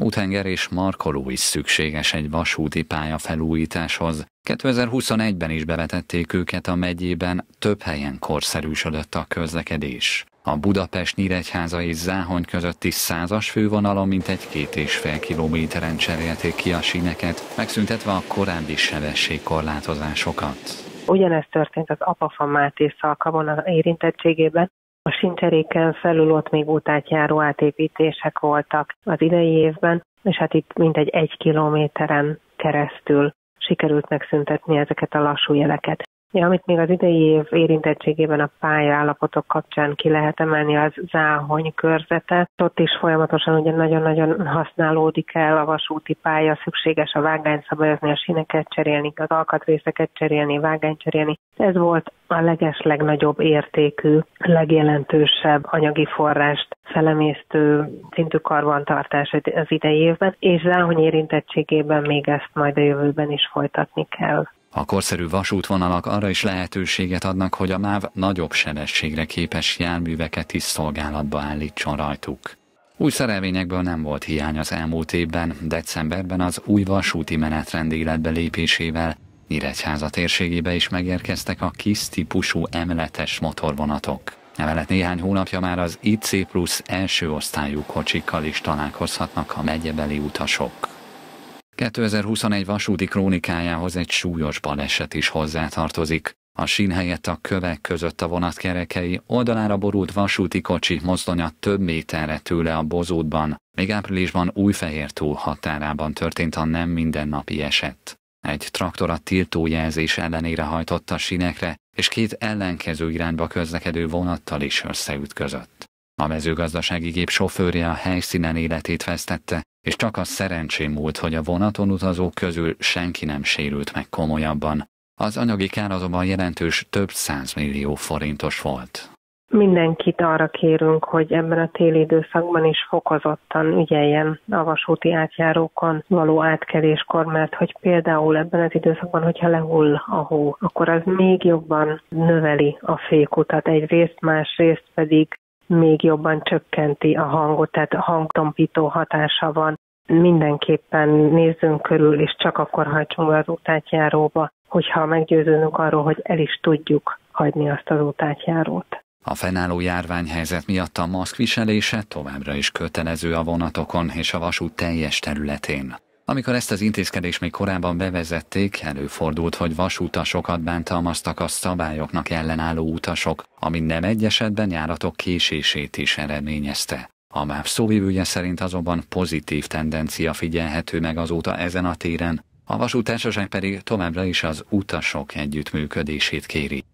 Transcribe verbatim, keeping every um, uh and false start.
Hótenger és Markoló is szükséges egy vasúti pálya felújításhoz. kétezer-huszonegyben is bevetették őket a megyében, több helyen korszerűsödött a közlekedés. A Budapest-Nyíregyháza és Záhony közötti százas fővonalon mintegy két és fél kilométeren cserélték ki a síneket, megszüntetve a korábbi sebességkorlátozásokat. Ugyanezt történt az Apafa-Máté szalkavonal érintettségében. A síncseréken felül ott még útátjáró átépítések voltak az idei évben, és hát itt mintegy egy kilométeren keresztül sikerült megszüntetni ezeket a lassú jeleket. Ja, amit még az idei év érintettségében a pályaállapotok kapcsán ki lehet emelni, az Záhony körzete. Ott is folyamatosan ugye nagyon-nagyon használódik el a vasúti pálya, szükséges a vágányt szabályozni, a síneket cserélni, az alkatrészeket cserélni, vágányt cserélni. Ez volt a leges legnagyobb értékű, legjelentősebb anyagi forrást felemésztő szintű karbantartás az idei évben, és Záhony érintettségében még ezt majd a jövőben is folytatni kell. A korszerű vasútvonalak arra is lehetőséget adnak, hogy a MÁV nagyobb sebességre képes járműveket is szolgálatba állítson rajtuk. Új szerelvényekből nem volt hiány az elmúlt évben, decemberben az új vasúti menetrend életbe lépésével Nyíregyháza térségébe is megérkeztek a KISZ típusú emeletes motorvonatok. Emellett néhány hónapja már az I C plusz első osztályú kocsikkal is találkozhatnak a megyebeli utasok. kétezer-huszonegy vasúti krónikájához egy súlyos baleset is hozzátartozik. A sín helyett a kövek között a vonat kerekei, oldalára borult vasúti kocsi mozdonya több méterre tőle a Bozótban, még áprilisban Újfehértó határában történt a nem mindennapi eset. Egy traktor a tiltójelzés ellenére hajtott a sínekre, és két ellenkező irányba közlekedő vonattal is összeütközött. A mezőgazdasági gép sofőrje a helyszínen életét vesztette, és csak a szerencsém múlt, hogy a vonaton utazók közül senki nem sérült meg komolyabban. Az anyagi kár azonban jelentős, több százmillió forintos volt. Mindenkit arra kérünk, hogy ebben a téli időszakban is fokozottan ügyeljen a vasúti átjárókon való átkeléskor, mert hogy például ebben az időszakban, hogyha lehull a hó, akkor az még jobban növeli a fékutat egyrészt, másrészt pedig még jobban csökkenti a hangot, tehát hangtompító hatása van. Mindenképpen nézzünk körül, és csak akkor hajtsunk be az útátjáróba, hogyha meggyőződünk arról, hogy el is tudjuk hagyni azt az útátjárót. A fennálló járványhelyzet miatt a maszkviselése továbbra is kötelező a vonatokon és a vasút teljes területén. Amikor ezt az intézkedést még korábban bevezették, előfordult, hogy vasutasokat bántalmaztak a szabályoknak ellenálló utasok, ami nem egy esetben járatok késését is eredményezte. A MÁV szóvivője szerint azonban pozitív tendencia figyelhető meg azóta ezen a téren, a vasúttársaság pedig továbbra is az utasok együttműködését kéri.